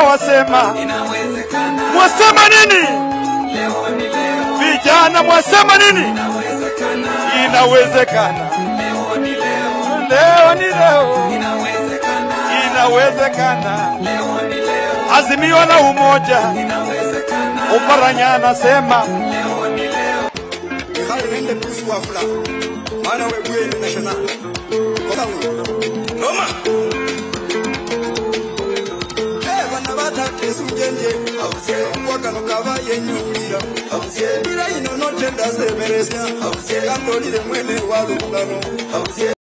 wasema mwasema nini? Vijana mwasema nini? Inawezekana. Leo ni leo. Inawezekana. Azimio la umoja. Uparanya anasema Nende pusu wafula. Mana webuye national. Noma. Banabata kesunjenje. Mwaka nokava yenyulira. Bila ino no tenda semeresya. Kandoli de mwene walungano.